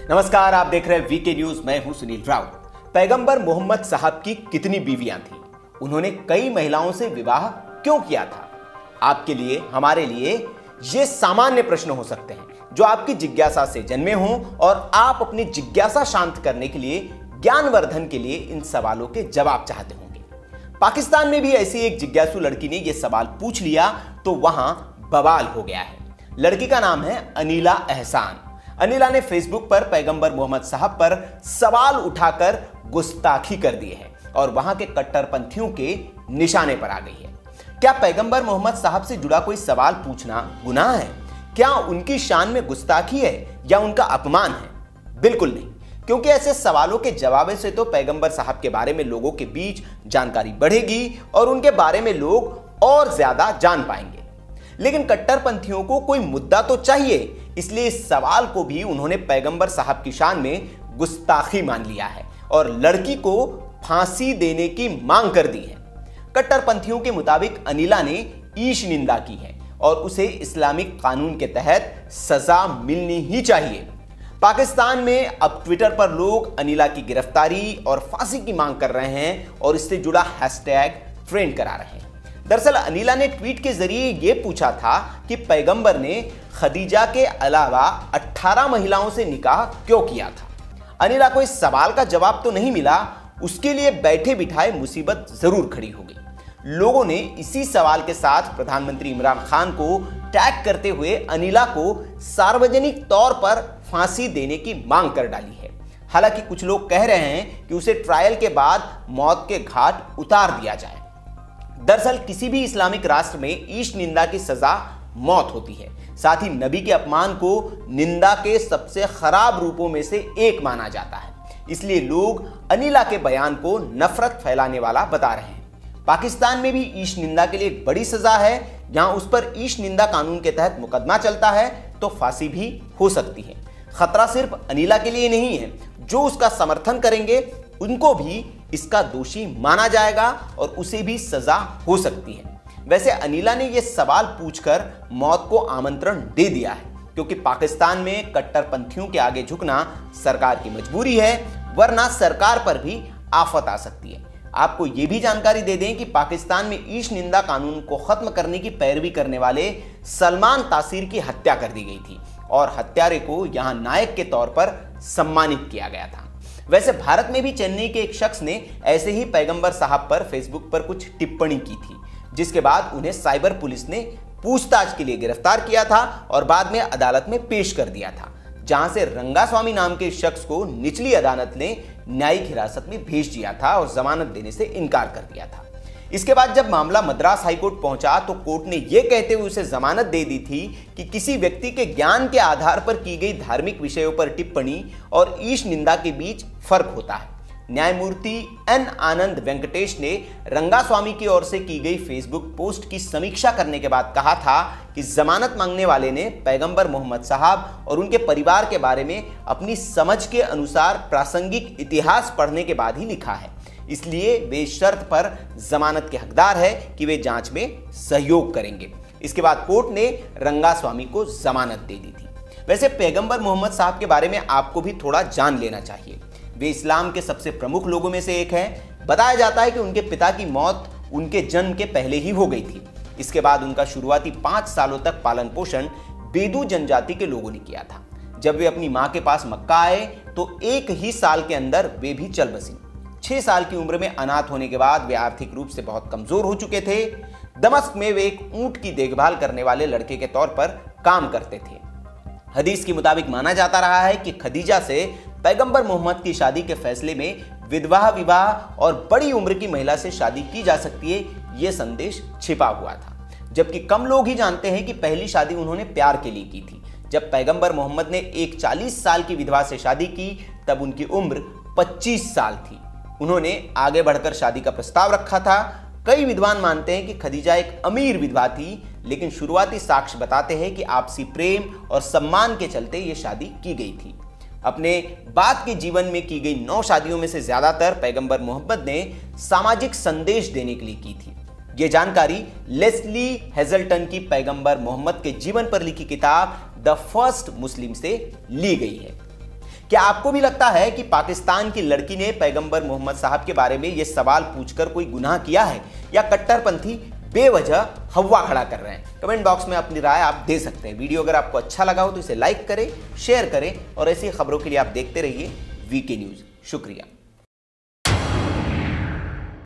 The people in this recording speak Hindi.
नमस्कार, आप देख रहे हैं वीके न्यूज। मैं हूं सुनील राउत। पैगंबर मोहम्मद साहब की कितनी बीवियां थीं? उन्होंने कई महिलाओं से विवाह क्यों किया था? आपके लिए, हमारे लिए ये सामान्य प्रश्न हो सकते हैं जो आपकी जिज्ञासा से जन्मे हों और आप अपनी जिज्ञासा शांत करने के लिए, ज्ञानवर्धन के लिए इन सवालों के जवाब चाहते होंगे। पाकिस्तान में भी ऐसी एक जिज्ञासु लड़की ने यह सवाल पूछ लिया तो वहां बवाल हो गया है। लड़की का नाम है अनीला एहसान। अनीला ने फेसबुक पर पैगंबर मोहम्मद साहब पर सवाल उठाकर गुस्ताखी कर दी है और वहां के कट्टरपंथियों के निशाने पर आ गई है। क्या पैगंबर मोहम्मद साहब से जुड़ा कोई सवाल पूछना गुनाह है? क्या उनकी शान में गुस्ताखी है या उनका अपमान है? बिल्कुल नहीं, क्योंकि ऐसे सवालों के जवाब से तो पैगंबर साहब के बारे में लोगों के बीच जानकारी बढ़ेगी और उनके बारे में लोग और ज्यादा जान पाएंगे। लेकिन कट्टरपंथियों को कोई मुद्दा तो चाहिए, इसलिए इस सवाल को भी उन्होंने पैगंबर साहब की शान में गुस्ताखी मान लिया है और लड़की को फांसी देने की मांग कर दी है। कट्टरपंथियों के मुताबिक अनीला ने ईश निंदा की है और उसे इस्लामिक कानून के तहत सजा मिलनी ही चाहिए। पाकिस्तान में अब ट्विटर पर लोग अनीला की गिरफ्तारी और फांसी की मांग कर रहे हैं और इससे जुड़ा हैशटैग ट्रेंड करा रहे हैं। दरअसल अनीला ने ट्वीट के जरिए यह पूछा था कि पैगंबर ने खदीजा के अलावा 18 महिलाओं से निकाह क्यों किया था। अनीला को इस सवाल का जवाब तो नहीं मिला, उसके लिए बैठे बिठाए मुसीबत जरूर खड़ी हो गई। लोगों ने इसी सवाल के साथ प्रधानमंत्री इमरान खान को टैग करते हुए अनीला को सार्वजनिक तौर पर फांसी देने की मांग कर डाली है। हालांकि कुछ लोग कह रहे हैं कि उसे ट्रायल के बाद मौत के घाट उतार दिया जाए। दरअसल किसी भी इस्लामिक राष्ट्र में ईश निंदा की सजा मौत होती है। साथ ही नबी के अपमान को निंदा के सबसे खराब रूपों में से एक माना जाता है। इसलिए लोग अनीला के बयान को नफरत फैलाने वाला बता रहे हैं। पाकिस्तान में भी ईश निंदा के लिए एक बड़ी सजा है। यहां उस पर ईश निंदा कानून के तहत मुकदमा चलता है तो फांसी भी हो सकती है। खतरा सिर्फ अनीला के लिए नहीं है, जो उसका समर्थन करेंगे उनको भी इसका दोषी माना जाएगा और उसे भी सजा हो सकती है। वैसे अनीला ने यह सवाल पूछकर मौत को आमंत्रण दे दिया है, क्योंकि पाकिस्तान में कट्टरपंथियों के आगे झुकना सरकार की मजबूरी है, वरना सरकार पर भी आफत आ सकती है। आपको यह भी जानकारी दे दें कि पाकिस्तान में ईश निंदा कानून को खत्म करने की पैरवी करने वाले सलमान तासीर की हत्या कर दी गई थी और हत्यारे को यहां नायक के तौर पर सम्मानित किया गया था। वैसे भारत में भी चेन्नई के एक शख्स ने ऐसे ही पैगंबर साहब पर फेसबुक पर कुछ टिप्पणी की थी, जिसके बाद उन्हें साइबर पुलिस ने पूछताछ के लिए गिरफ्तार किया था और बाद में अदालत में पेश कर दिया था, जहां से रंगास्वामी नाम के शख्स को निचली अदालत ने न्यायिक हिरासत में भेज दिया था और जमानत देने से इनकार कर दिया था। इसके बाद जब मामला मद्रास हाईकोर्ट पहुंचा तो कोर्ट ने यह कहते हुए उसे जमानत दे दी थी कि किसी व्यक्ति के ज्ञान के आधार पर की गई धार्मिक विषयों पर टिप्पणी और ईश निंदा के बीच फर्क होता है। न्यायमूर्ति एन आनंद वेंकटेश ने रंगास्वामी की ओर से की गई फेसबुक पोस्ट की समीक्षा करने के बाद कहा था कि जमानत मांगने वाले ने पैगंबर मोहम्मद साहब और उनके परिवार के बारे में अपनी समझ के अनुसार प्रासंगिक इतिहास पढ़ने के बाद ही लिखा है, इसलिए वे शर्त पर जमानत के हकदार है कि वे जांच में सहयोग करेंगे। इसके बाद कोर्ट ने रंगास्वामी को जमानत दे दी थी। वैसे पैगंबर मोहम्मद साहब के बारे में आपको भी थोड़ा जान लेना चाहिए। वे इस्लाम के सबसे प्रमुख लोगों में से एक हैं। बताया जाता है कि उनके पिता की मौत उनके जन्म के पहले ही हो गई थी। इसके बाद उनका शुरुआती 5 सालों तक पालन पोषण बेदू जनजाति के लोगों ने किया था। जब वे अपनी मां के पास मक्का आए तो एक ही साल के अंदर वे भी चल बसी। 6 साल की उम्र में अनाथ होने के बाद वे आर्थिक रूप से बहुत कमजोर हो चुके थे। दमश्क में वे एक ऊंट की देखभाल करने वाले लड़के के तौर पर काम करते थे। हदीस के मुताबिक माना जाता रहा है कि खदीजा से पैगंबर मोहम्मद की शादी के फैसले में विधवा विवाह और बड़ी उम्र की महिला से शादी की जा सकती है, यह संदेश छिपा हुआ था। जबकि कम लोग ही जानते हैं कि पहली शादी उन्होंने प्यार के लिए की थी। जब पैगंबर मोहम्मद ने एक 40 साल की विधवा से शादी की तब उनकी उम्र 25 साल थी। उन्होंने आगे बढ़कर शादी का प्रस्ताव रखा था। कई विद्वान मानते हैं कि खदीजा एक अमीर विधवा थी, लेकिन शुरुआती साक्ष्य बताते हैं कि आपसी प्रेम और सम्मान के चलते यह शादी की गई थी। अपने बाद के जीवन में की गई 9 शादियों में से ज्यादातर पैगंबर मोहम्मद ने सामाजिक संदेश देने के लिए की थी। यह जानकारी लेस्ली हेजल्टन की पैगंबर मोहम्मद के जीवन पर लिखी किताब द फर्स्ट मुस्लिम से ली गई है। क्या आपको भी लगता है कि पाकिस्तान की लड़की ने पैगंबर मोहम्मद साहब के बारे में यह सवाल पूछकर कोई गुनाह किया है, या कट्टरपंथी बेवजह हवा खड़ा कर रहे हैं? कमेंट बॉक्स में अपनी राय आप दे सकते हैं। वीडियो अगर आपको अच्छा लगा हो तो इसे लाइक करें, शेयर करें और ऐसी खबरों के लिए आप देखते रहिए वीके न्यूज़। शुक्रिया।